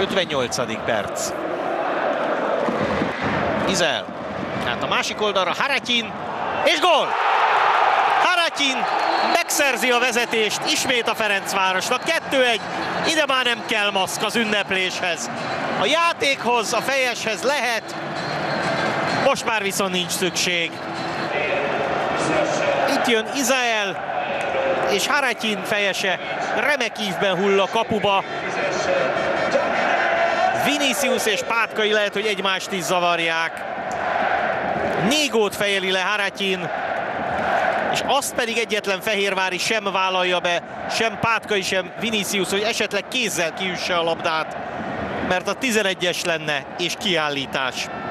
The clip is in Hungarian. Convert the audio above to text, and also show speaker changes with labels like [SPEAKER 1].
[SPEAKER 1] 58. perc. Izel. Hát a másik oldalra Haratyin, és gól! Haratyin megszerzi a vezetést ismét a Ferencvárosnak. 2-1, ide már nem kell maszk az ünnepléshez. A játékhoz, a fejeshez lehet, most már viszont nincs szükség. Itt jön Izel, és Haratyin fejese remek ívben hull a kapuba. Vinicius és Pátkai lehet, hogy egymást is zavarják. Négót fejeli le Haratyin, és azt pedig egyetlen fehérvári sem vállalja be, sem Pátkai, sem Vinicius, hogy esetleg kézzel kiüsse a labdát, mert a 11-es lenne, és kiállítás.